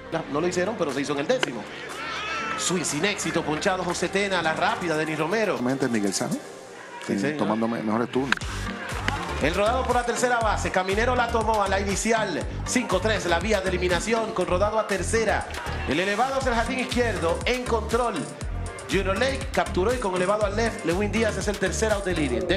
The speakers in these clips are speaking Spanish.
No lo hicieron, pero se hizo en el 10º. Swing sin éxito, ponchado José Tena, la rápida Denis Romero. Miguel Sano, tomando mejores turnos. El rodado por la tercera base, Caminero la tomó a la inicial, 5-3, la vía de eliminación con rodado a tercera. El elevado hacia el jardín izquierdo, en control. Junior Lake capturó y con elevado al left, Lewin Díaz es el tercer out del inning.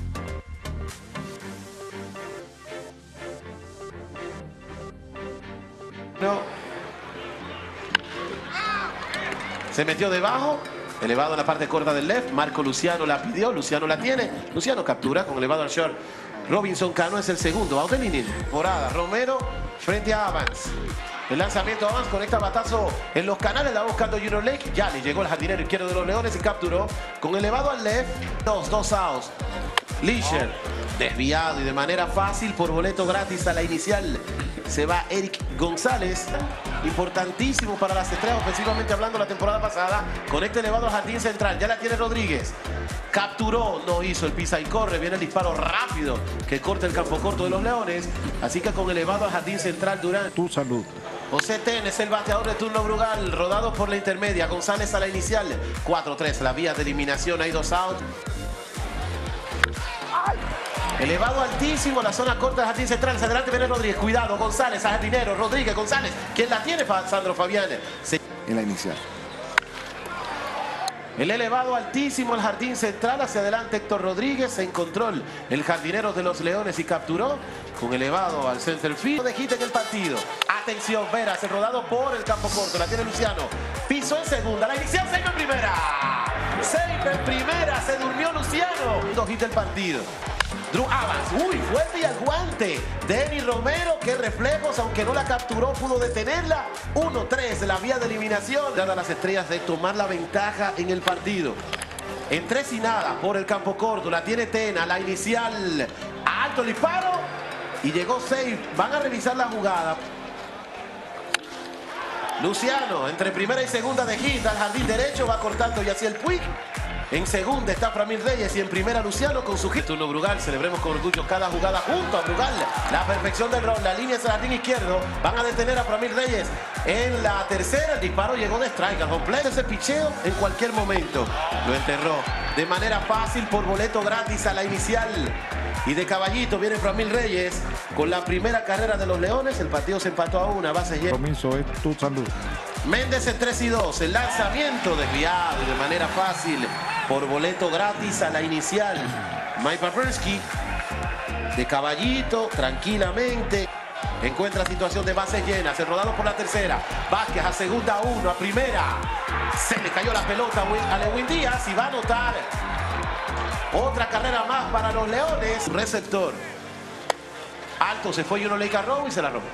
Se metió debajo, elevado en la parte corta del left. Marco Luciano la pidió, Luciano la tiene. Luciano captura con elevado al short. Robinson Cano es el segundo out del inning. Temporada, Romero frente a Evans. El lanzamiento a Evans conecta batazo en los canales, la va buscando Junior Lake. Ya le llegó el jardinero izquierdo de los Leones y capturó con elevado al left. Dos outs. Leisure desviado y de manera fácil por boleto gratis a la inicial. Se va Eric González, importantísimo para las Estrellas ofensivamente hablando la temporada pasada. Conecta elevado al jardín central, ya la tiene Rodríguez. Capturó, no hizo el pisa y corre, viene el disparo rápido que corta el campo corto de los Leones. Así que con elevado al jardín central Durán. Tu salud. José Tena es el bateador de turno Brugal, rodado por la intermedia. González a la inicial, 4-3, la vía de eliminación, hay 2 outs. Elevado altísimo, la zona corta del jardín central. Hacia adelante viene Rodríguez. Cuidado, González, a jardinero. Rodríguez, González. ¿Quién la tiene? Sandro Fabián. En la inicial. El elevado altísimo, el jardín central. Hacia adelante Héctor Rodríguez en control. El jardinero de los Leones y capturó con elevado al center field. De hit en el partido. Atención, Veras, el rodado por el campo corto. La tiene Luciano. Piso en segunda. La inicial, save en primera. Save en primera. Se durmió Luciano. 2 hits del partido. Drew Evans, uy, fuerte y al guante. Denis Romero, qué reflejos, aunque no la capturó, pudo detenerla. 1-3, la vía de eliminación. Dada a las Estrellas de tomar la ventaja en el partido. En 3 y nada por el campo corto, la tiene Tena, la inicial. Alto el disparo y llegó safe. Van a revisar la jugada. Luciano, entre primera y segunda de hit, al jardín derecho, va cortando y hacia el Puig. En segunda está Framil Reyes y en primera Luciano con su hit. Turno Brugal, celebremos con orgullo cada jugada junto a Brugal. La perfección del rol, la línea es el jardín izquierdo. Van a detener a Framil Reyes. En la tercera el disparo llegó de strike. Al completo ese picheo en cualquier momento. Lo enterró de manera fácil por boleto gratis a la inicial. Y de caballito viene Framil Reyes con la primera carrera de los Leones. El partido se empató a 1, base llena. Comienzo es tu salud. Méndez en 3-2, el lanzamiento desviado y de manera fácil por boleto gratis a la inicial. Mike Papersky de caballito, tranquilamente. Encuentra situación de bases llenas, el rodado por la tercera. Vázquez a segunda, 1, a primera. Se le cayó la pelota a Lewin Díaz y va a anotar otra carrera más para los Leones. Receptor. Alto, se fue Junior Lake a robo y se la robó.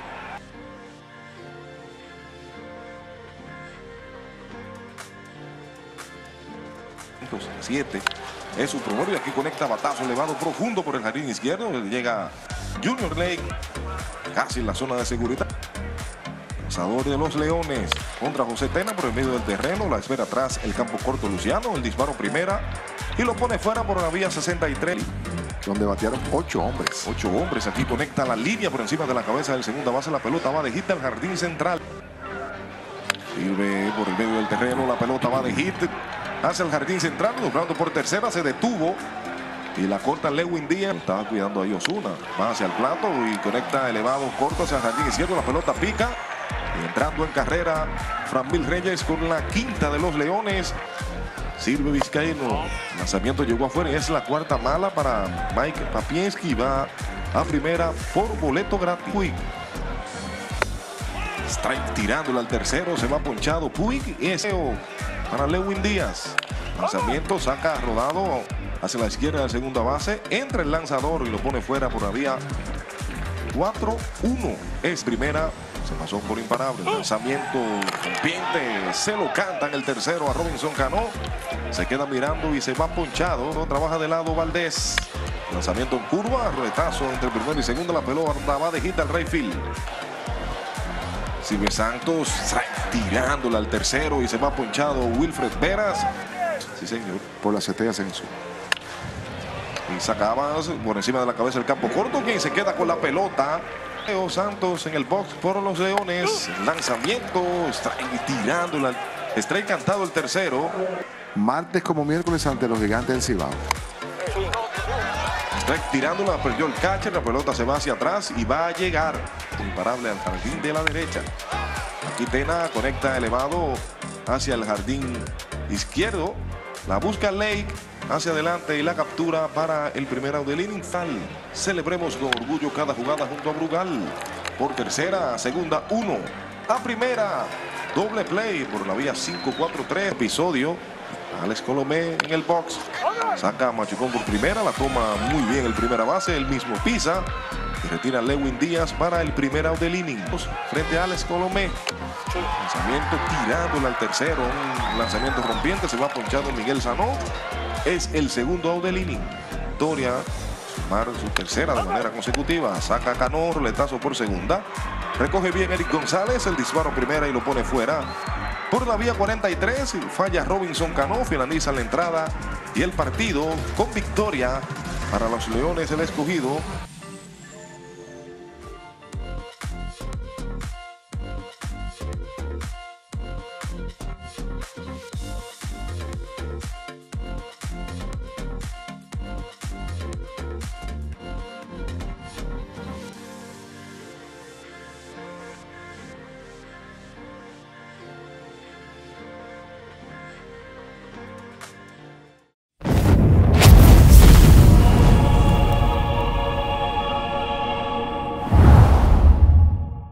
7 es su promedio y aquí conecta batazo elevado profundo por el jardín izquierdo. Llega Junior Lake casi en la zona de seguridad. Lanzador de los Leones contra José Tena por el medio del terreno. La espera atrás el campo corto Luciano. El disparo primera y lo pone fuera por la vía 63. Donde batearon 8 hombres. 8 hombres. Aquí conecta la línea por encima de la cabeza del segunda base. La pelota va de hit al jardín central. Sirve por el medio del terreno. La pelota va de hit hacia el jardín central, doblando por tercera, se detuvo y la corta Lewin Díaz. Estaba cuidando ahí Osuna, va hacia el plato y conecta elevado corto hacia el jardín izquierdo. La pelota pica y entrando en carrera Framil Reyes con la quinta de los Leones. Sirve Vizcaíno, el lanzamiento llegó afuera y es la cuarta mala para Mike Papiensky. Va a primera por boleto gratis. Puig. Strike tirándole al tercero, se va ponchado Puig y es para Lewin Díaz. Lanzamiento, saca rodado hacia la izquierda de segunda base. Entra el lanzador y lo pone fuera por la vía 4-1. Es primera, se pasó por imparable. Lanzamiento rompiente, se lo canta en el tercero a Robinson Cano. Se queda mirando y se va ponchado. Trabaja de lado Valdés. Lanzamiento en curva, retazo entre primero y segundo. La pelota va de hit al right field. Silvio Santos tirándole al tercero y se va ponchado Wilfred Veras. Sí, señor. Por las Estrellas en su. Y sacaba por encima de la cabeza el campo corto. Quien se queda con la pelota Leo Santos en el box por los Leones. Lanzamiento, strike cantado el tercero. Martes como miércoles ante los Gigantes del Cibao. Strike tirándola, perdió el catcher, la pelota se va hacia atrás y va a llegar imparable al jardín de la derecha. Aquí Tena conecta elevado hacia el jardín izquierdo. La busca Lake hacia adelante y la captura para el primer out del inning. Celebremos con orgullo cada jugada junto a Brugal. Por tercera, segunda, 1. A primera, doble play por la vía 5-4-3. Episodio. Alex Colomé en el box. Saca a Machucón por primera. La toma muy bien el primera base. El mismo pisa. Y retira a Lewin Díaz para el primer out del inning. Frente a Alex Colomé. Lanzamiento tirándole al tercero. Un lanzamiento rompiente. Se va ponchado Miguel Sanó. Es el segundo out del inning. Victoria sumar su tercera de manera consecutiva. Saca a Cano, roletazo por segunda. Recoge bien Eric González. El disparo primera y lo pone fuera. Por la vía 43, falla Robinson Cano, finaliza la entrada y el partido con victoria para los Leones, el escogido.